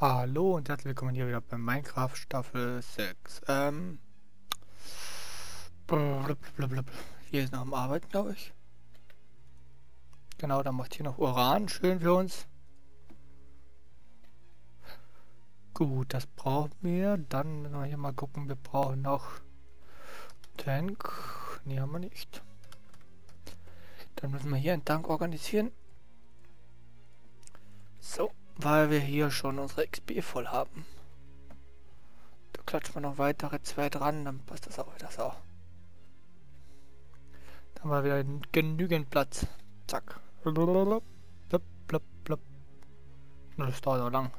Hallo und herzlich willkommen hier wieder bei Minecraft Staffel 6. Blablabla. Hier ist noch am Arbeiten, glaube ich. Genau, dann macht hier noch Uran. Schön für uns. Gut, das brauchen wir. Dann müssen wir hier mal gucken. Wir brauchen noch Tank. Nee, haben wir nicht. Dann müssen wir hier einen Tank organisieren. So, weil wir hier schon unsere XP voll haben. Da klatschen wir noch weitere 2 dran, dann passt das auch wieder so. Dann haben wir wieder genügend Platz. Zack. Blub, blub, blub. Das dauert auch lang.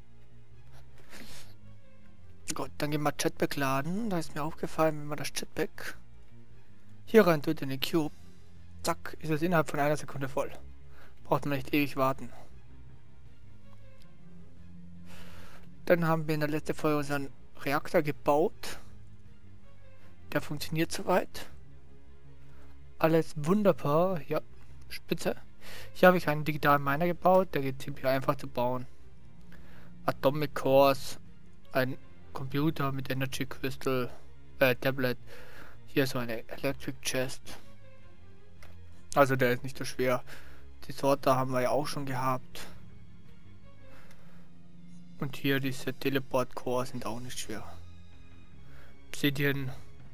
Gut, dann gehen wir Jetpack laden. Da ist mir aufgefallen, wenn man das Jetpack hier rein tut in den Cube, zack, ist es innerhalb von einer Sekunde voll. Braucht man nicht ewig warten. Dann haben wir in der letzten Folge unseren Reaktor gebaut. Der funktioniert soweit. Alles wunderbar. Ja, spitze. Hier habe ich einen digitalen Miner gebaut. Der geht ziemlich einfach zu bauen. Atomic Cores. Ein Computer mit Energy Crystal. Tablet. Hier so eine Electric Chest. Also der ist nicht so schwer. Die Sorte haben wir ja auch schon gehabt. Und hier diese Teleport Core sind auch nicht schwer. Obsidian.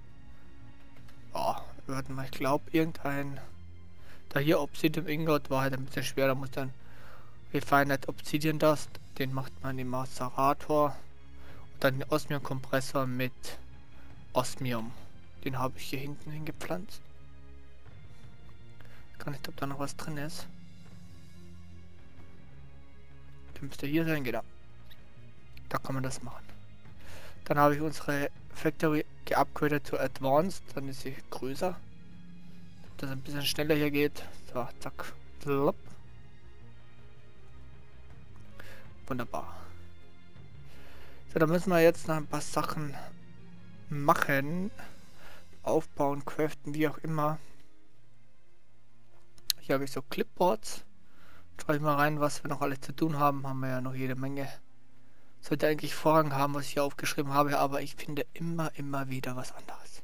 Ja, warte mal, ich glaube irgendein. Da hier Obsidian Ingot war halt ein bisschen schwer, da muss dann Refined Obsidian Dust, den macht man im Macerator. Und dann den Osmium Kompressor mit Osmium. Den habe ich hier hinten hingepflanzt. Gar nicht, ob da noch was drin ist. Der müsste hier sein, genau. Da kann man das machen. Dann habe ich unsere Factory geupgradet zu Advanced, dann ist sie größer. Dass das ein bisschen schneller hier geht. So, zack. Zlopp. Wunderbar. So, dann müssen wir jetzt noch ein paar Sachen machen. Aufbauen, craften, wie auch immer. Hier habe ich so Clipboards. Schreibe ich mal rein, was wir noch alles zu tun haben. Haben wir ja noch jede Menge. Sollte eigentlich Vorrang haben, was ich hier aufgeschrieben habe, aber ich finde immer wieder was anderes.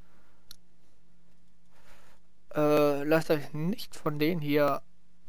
Lasst euch nicht von denen hier,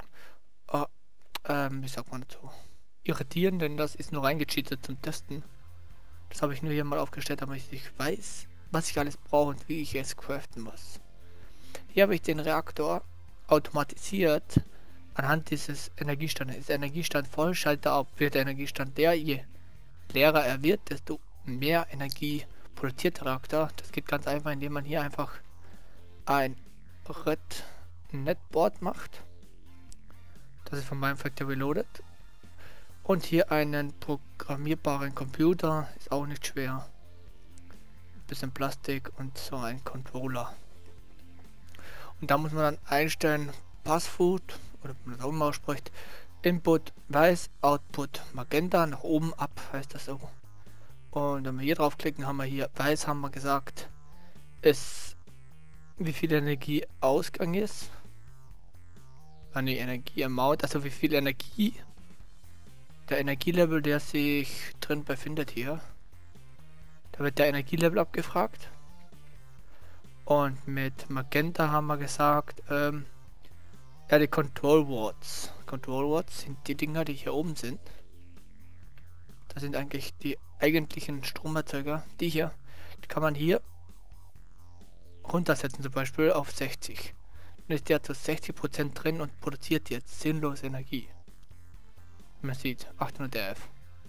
wie sagt man dazu, irritieren, denn das ist nur reingecheatet zum Testen. Das habe ich nur hier mal aufgestellt, damit ich weiß, was ich alles brauche und wie ich es craften muss. Hier habe ich den Reaktor automatisiert anhand dieses Energiestandes. Ist der Energiestand voll, schalte ab. Wird der Energiestand je leerer er wird, desto mehr Energie produziert der Reaktor. Das geht ganz einfach, indem man hier einfach ein Red Netboard macht. Das ist von meinem Factory Reloaded. Und hier einen programmierbaren Computer, ist auch nicht schwer. Ein bisschen Plastik und so ein Controller. Und da muss man dann einstellen, Passfood, oder wie man das auch immer ausspricht, Input weiß, Output magenta, nach oben ab heißt das so. Und wenn wir hier draufklicken, haben wir hier weiß, haben wir gesagt, ist wie viel Energie Ausgang ist. Die Energie Amount, also wie viel Energie der Energielevel, der sich drin befindet hier. Da wird der Energielevel abgefragt. Und mit Magenta haben wir gesagt, ja, die Control Watts. Control Watts sind die Dinger, die hier oben sind. Das sind eigentlich die eigentlichen Stromerzeuger. Die hier, die kann man hier runtersetzen, zum Beispiel auf 60. Dann ist der zu 60% drin und produziert jetzt sinnlos Energie. Man sieht 800 RF.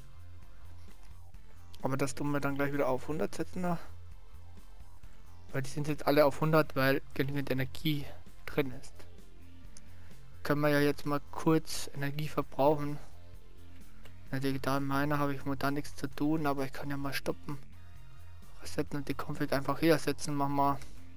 Aber das tun wir dann gleich wieder auf 100 setzen. Weil die sind jetzt alle auf 100, weil genügend Energie drin ist. Können wir ja jetzt mal kurz Energie verbrauchen. In der digitalen Miner habe ich momentan nichts zu tun, aber ich kann ja mal stoppen. Resetten und die Config einfach hier setzen. Machen wir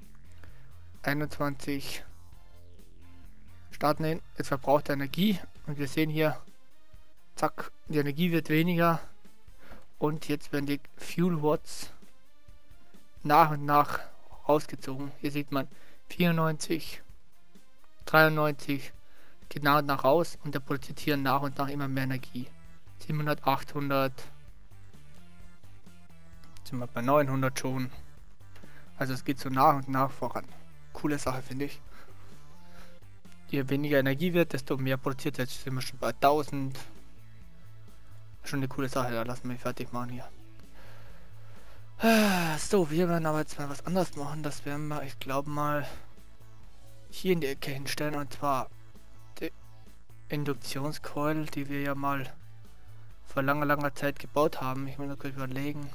21. Starten ihn. Jetzt verbraucht er Energie. Und wir sehen hier, zack, die Energie wird weniger. Und jetzt werden die Fuel Watts nach und nach rausgezogen. Hier sieht man 94, 93, geht nach und nach raus und der produziert hier nach und nach immer mehr Energie. 700, 800. Jetzt sind wir bei 900 schon. Also es geht so nach und nach voran. Coole Sache, finde ich. Je weniger Energie wird, desto mehr produziert. Jetzt sind wir schon bei 1000. Schon eine coole Sache, da lassen wir mich fertig machen hier. So, wir werden aber jetzt mal was anderes machen. Das werden wir, ich glaube mal, hier in die Ecke hinstellen. Und zwar die Induktionscoil, die wir ja mal vor langer Zeit gebaut haben. Ich muss noch kurz überlegen.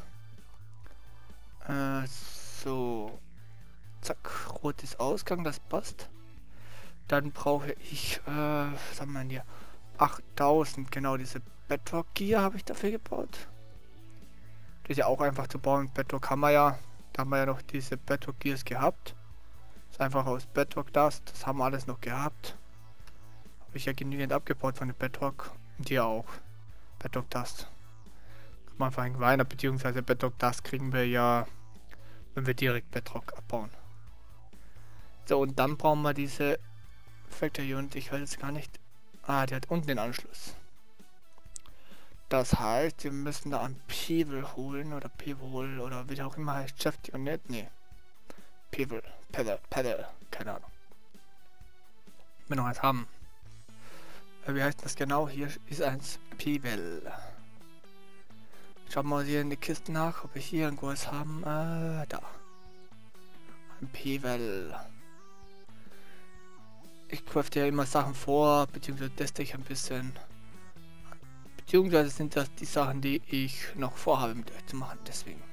So. Zack, rotes Ausgang, das passt. Dann brauche ich, was haben wir denn hier? 8000, genau, diese Bedrock Gear habe ich dafür gebaut. Das ist ja auch einfach zu bauen. Bedrock haben wir ja. Da haben wir ja noch diese Bedrock Gears gehabt. Das ist einfach aus Bedrock Dust. Das haben wir alles noch gehabt. Habe ich ja genügend abgebaut von den Bedrock. Und hier auch. Bedrock Dust. Kann man einfach weiter, beziehungsweise Bedrock Dust kriegen wir ja, wenn wir direkt Bedrock abbauen. So, und dann brauchen wir diese Factory Unit. Ich weiß jetzt gar nicht. Ah, die hat unten den Anschluss. Das heißt, wir müssen da ein Pebble holen oder Pebble oder wie auch immer heißt. Chef Unit? Nee. Pebble. Pedal. Keine Ahnung. Wir noch eins haben. Wie heißt das genau? Hier ist eins Pebble. Schauen wir mal hier in die Kiste nach, ob wir hier irgendwo was haben. Da. Ein Pebble. Ich crafte ja immer Sachen vor, beziehungsweise teste ich ein bisschen. Beziehungsweise sind das die Sachen, die ich noch vorhabe mit euch zu machen, deswegen.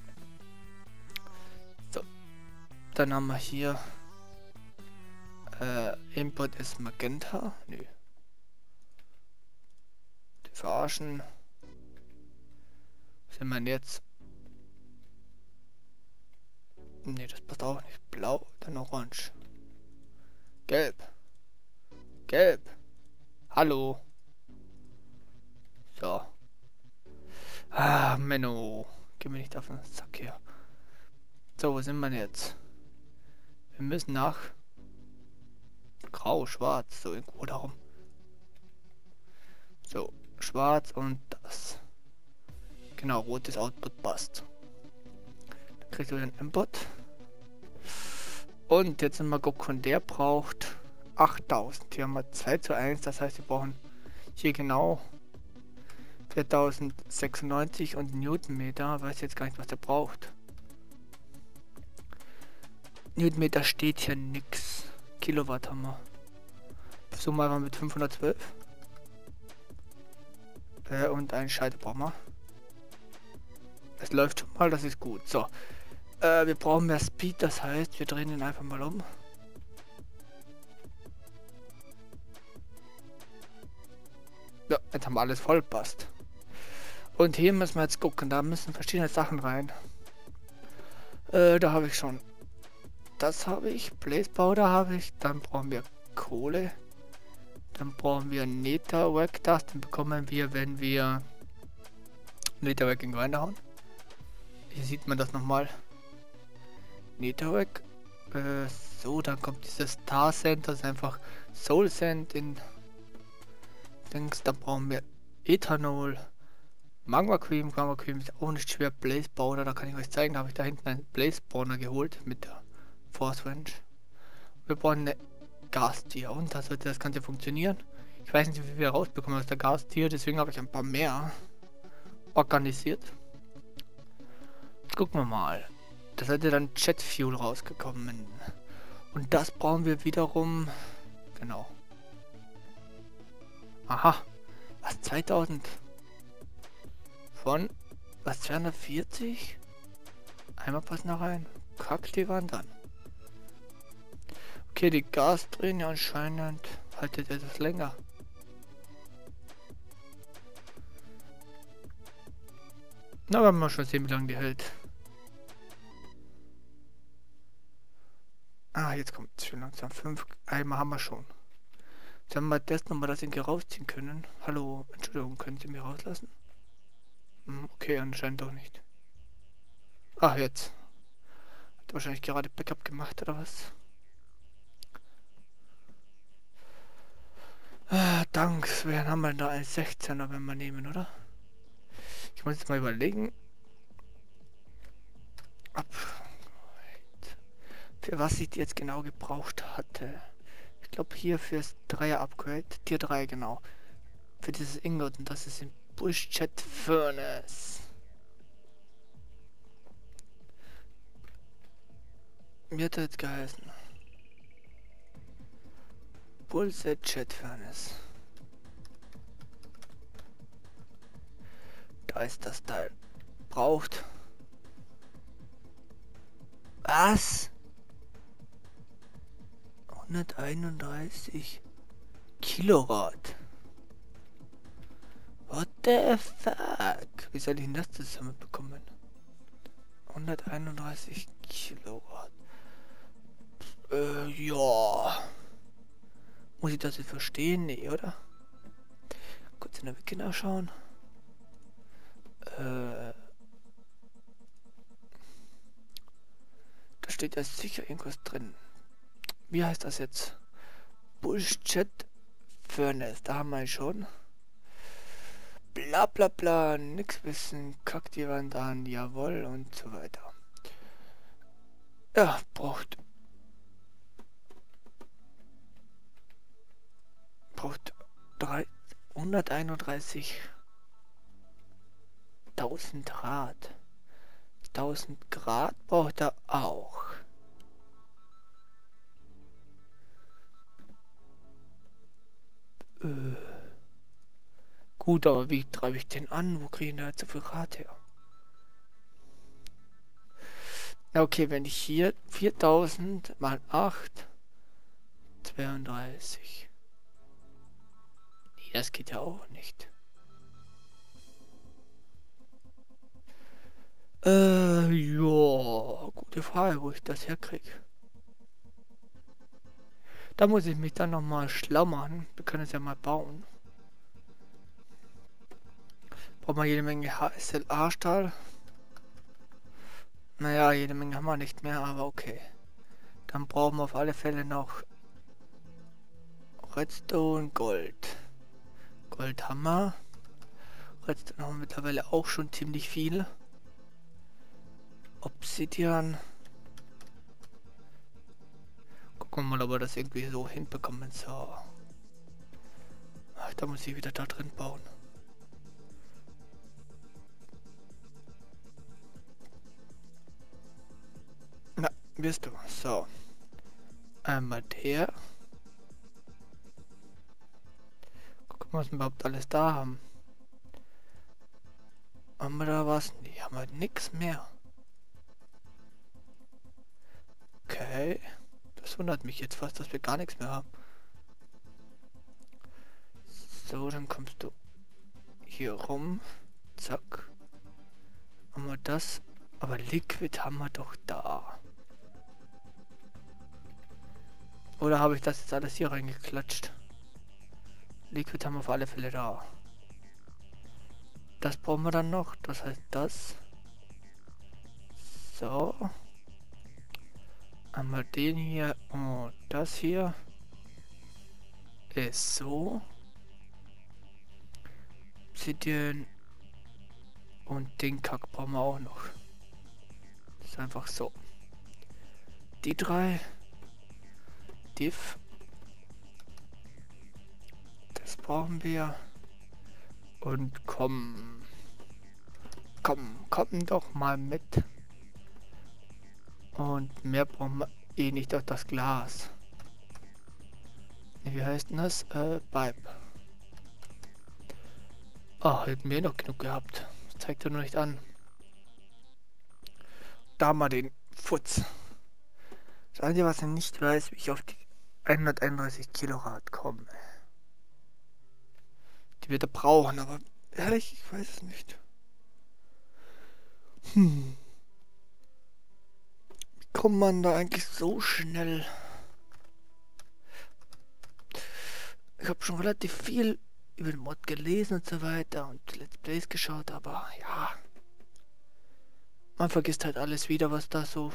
So. Dann haben wir hier Import ist Magenta. Nö. Die verarschen. Was sind wir denn jetzt? Ne, das passt auch nicht. Blau, dann orange. Gelb. Gelb. Hallo. So. Ah, Menno. Geh mir nicht auf den Sack hier. So, wo sind wir jetzt? Wir müssen nach Grau, Schwarz, so irgendwo darum. So, Schwarz und das. Genau, rotes Output passt. Dann kriegst du den Import. Und jetzt sind wir gucken, der braucht 8000. Hier haben wir 2:1, das heißt, wir brauchen hier genau 4096 und Newtonmeter. Weiß jetzt gar nicht, was der braucht. Newtonmeter steht hier nix. Kilowatt haben wir. So mal mit 512. Und einen Schalter brauchen wir. Es läuft schon mal, das ist gut. So. Wir brauchen mehr Speed, das heißt, wir drehen ihn einfach mal um. Ja, jetzt haben wir alles voll, passt. Und hier müssen wir jetzt gucken, da müssen verschiedene Sachen rein. Da habe ich schon. Das habe ich, Blaze Powder habe ich, dann brauchen wir Kohle. Dann brauchen wir Netherrack, das den bekommen wir, wenn wir Netherrack in Grinder hauen. Hier sieht man das nochmal. Netherrack. So, dann kommt dieses Star Sand, das ist einfach Soul Sand in Dings. Dann brauchen wir Ethanol. Magma Cream ist auch nicht schwer. Blaze Powder, da kann ich euch zeigen, da habe ich da hinten einen Blaze Spawner geholt mit der Force Range. Wir brauchen eine Gastier und da sollte das Ganze funktionieren. Ich weiß nicht, wie wir rausbekommen aus der Gastier, deswegen habe ich ein paar mehr organisiert. Jetzt gucken wir mal. Da sollte dann Jet Fuel rausgekommen. Und das brauchen wir wiederum. Genau. Aha. Was? 2000? Von. Was? 240? Einmal passen da rein. Kack die Wand an. Okay, die Gasdrehne anscheinend haltet etwas länger. Na, werden wir schon sehen, wie lange die hält. Ah, jetzt kommt es schon langsam. 5 Eimer haben wir schon. Jetzt haben wir das nochmal, dass wir ihn rausziehen können. Hallo, Entschuldigung, können Sie mich rauslassen? Okay, anscheinend doch nicht. Ach, jetzt. Hat wahrscheinlich gerade Backup gemacht, oder was? Danks, wen haben wir da? Ein 16er, wenn wir nehmen, oder? Ich muss jetzt mal überlegen, für was ich die jetzt genau gebraucht hatte. Ich glaube hier fürs Dreier-Upgrade, Tier 3 genau. Für dieses Ingot und das ist in Bullshit Furnace. Wie hat er jetzt geheißen? Bullshit Chat Furnace. Da ist das Teil. Braucht. Was? 131 Kilowatt. What the fuck? Wie soll ich denn das zusammenbekommen? 131 Kilowatt. Ja. Muss ich das jetzt verstehen? Nee, oder? Kurz in der Wiki nachschauen. Da steht ja sicher irgendwas drin. Wie heißt das jetzt? Bullshit Furnace. Da haben wir ihn schon. Bla bla bla. Nix wissen. Kack die Wand an. Jawohl. Und so weiter. Ja, braucht 131.000 Grad. 1000 Grad braucht er auch. Gut, aber wie treibe ich den an? Wo kriege ich denn da so viel Grad her? Ja, okay, wenn ich hier 4000 mal 8, 32. Nee, das geht ja auch nicht. Ja, gute Frage, wo ich das herkriege. Da muss ich mich dann nochmal schlau machen. Wir können es ja mal bauen. Braucht man jede Menge HSLA-Stahl. Naja, jede Menge haben wir nicht mehr, aber okay. Dann brauchen wir auf alle Fälle noch Redstone, Gold. Gold haben wir. Redstone haben wir mittlerweile auch schon ziemlich viel. Obsidian. Gucken wir mal, ob wir das irgendwie so hinbekommen. So. Ach, da muss ich wieder da drin bauen. Na, wirst du. So. Einmal der. Gucken wir, was wir überhaupt alles da haben. Haben wir da was? Nee, haben wir nix mehr. Okay. Das wundert mich jetzt fast, dass wir gar nichts mehr haben. So, dann kommst du hier rum. Zack. Haben wir das. Aber Liquid haben wir doch da. Oder habe ich das jetzt alles hier reingeklatscht? Liquid haben wir auf alle Fälle da. Das brauchen wir dann noch. Das heißt das. So. Einmal den hier und das hier. Ist so. Obsidian. Und den Kack brauchen wir auch noch. Das ist einfach so. Die drei. Diff. Das brauchen wir. Und komm. Komm doch mal mit. Und mehr brauchen wir eh nicht auf das Glas. Wie heißt denn das? Pipe. Oh, hätten wir noch genug gehabt. Das zeigt er nur nicht an. Da mal den Futz. Das Einzige, was ich nicht weiß, wie ich auf die 131 Kilowatt komme. Die wird er brauchen, aber ehrlich, ich weiß es nicht. Wie kommt man da eigentlich so schnell? Ich habe schon relativ viel über den Mod gelesen und so weiter und Let's Plays geschaut, aber ja. Man vergisst halt alles wieder, was da so...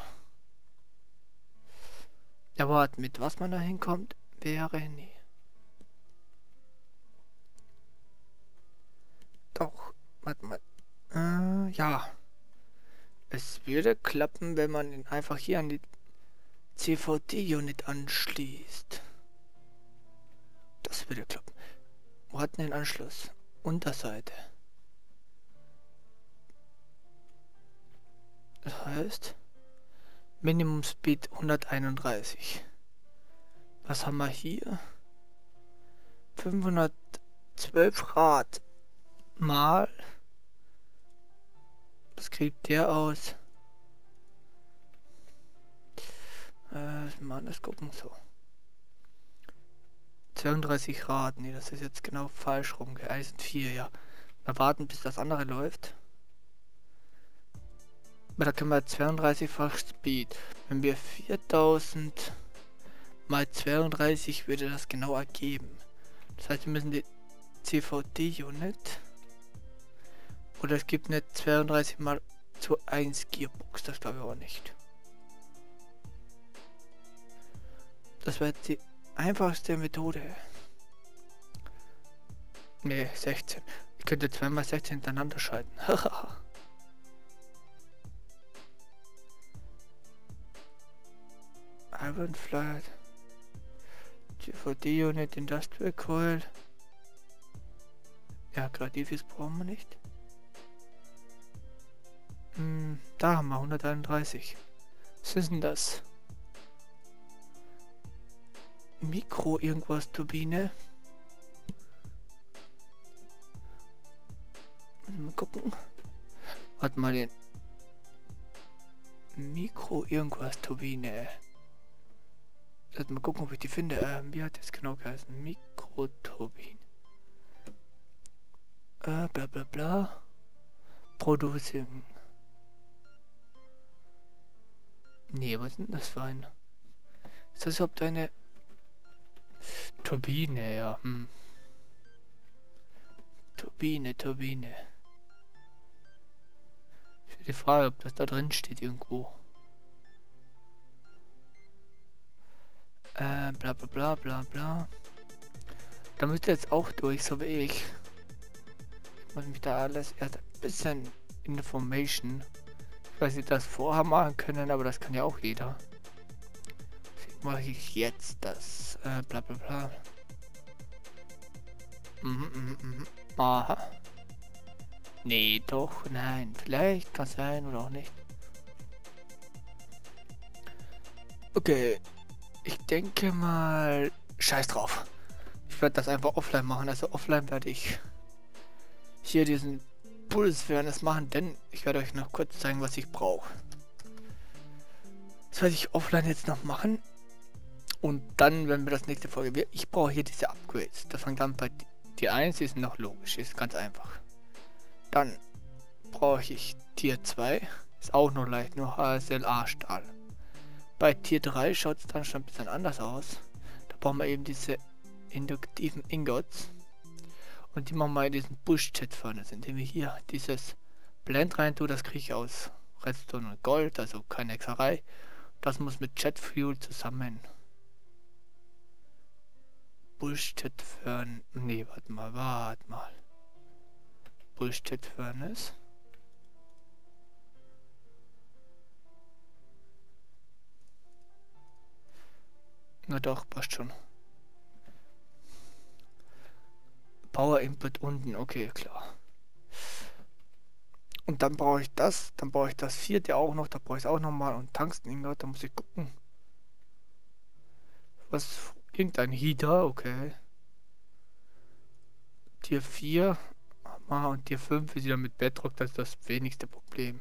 Ja, warte, mit was man da hinkommt, wäre nie. Doch, warte mal. Ja. Es würde klappen, wenn man ihn einfach hier an die CVD-Unit anschließt. Das würde klappen. Wo hat denn den Anschluss? Unterseite. Das heißt, Minimum Speed 131. Was haben wir hier? 512 Rad mal. Was kriegt der aus? Mal das gucken, so. 32 Grad, nee, das ist jetzt genau falsch rum. Eisen 4, ja. Mal warten, bis das andere läuft. Aber da können wir 32-fach Speed. Wenn wir 4000 mal 32 würde das genau ergeben. Das heißt, wir müssen die CVD-Unit. Oder es gibt eine 32 mal zu 1 Gearbox, das glaube ich auch nicht. Das wäre die einfachste Methode. Ne, 16. Ich könnte 2 mal 16 hintereinander schalten. Iron Flight. CVD-Unit, Industrial Coil. Ja, Gradivis brauchen wir nicht. Da haben wir 131. Was ist denn das? Mikro irgendwas Turbine. Mal gucken. Warte mal den. Mikro irgendwas Turbine. Mal gucken, ob ich die finde. Wie hat das genau geheißen? Mikroturbine. Bla bla bla. Producing. Nee, was ist denn das für eine? Ist das überhaupt eine Turbine? Ja, Turbine. Für die Frage, ob das da drin steht irgendwo. Bla bla bla bla bla. Da müsst ihr jetzt auch durch, so wie ich. Ich muss mich da alles erst ein bisschen Information. Ich weiß nicht, das vorher machen können, aber das kann ja auch jeder. Deswegen mache ich jetzt das bla bla bla. Aha. Nee, doch, nein. Vielleicht kann sein oder auch nicht. Okay. Ich denke mal, scheiß drauf. Ich werde das einfach offline machen. Also offline werde ich hier diesen Pulse-Fairness machen, denn ich werde euch noch kurz zeigen, was ich brauche. Das werde ich offline jetzt noch machen. Und dann, wenn wir das nächste Folge... Ich brauche hier diese Upgrades. Das fängt an bei Tier 1, ist noch logisch, ist ganz einfach. Dann brauche ich Tier 2, ist auch noch leicht, nur HSLA-Stahl. Bei Tier 3 schaut es dann schon ein bisschen anders aus. Da brauchen wir eben diese induktiven Ingots. Und die machen wir in diesen Bush-Chat-Furnace, indem wir hier dieses Blend rein tun. Das kriege ich aus Redstone und Gold, also keine Hexerei. Das muss mit Jet Fuel zusammen. Bush-Chat-Furnace. Nee, warte mal. Bush-Chat-Furnace. Na doch, passt schon. Power Input unten, okay, klar. Und dann brauche ich das, vierte auch noch, da brauche ich es auch nochmal und Tungsten-Ingot, da muss ich gucken. Was, irgendein Heater, okay. Tier 4 und Tier 5 ist wieder mit Bedrock, das ist das wenigste Problem.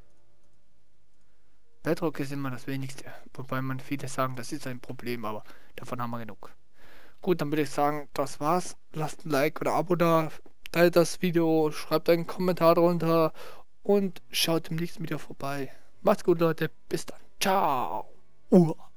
Bedrock ist immer das wenigste, wobei man viele sagen, das ist ein Problem, aber davon haben wir genug. Gut, dann würde ich sagen, das war's. Lasst ein Like oder Abo da, teilt das Video, schreibt einen Kommentar drunter und schaut im nächsten Video vorbei. Macht's gut, Leute, bis dann. Ciao.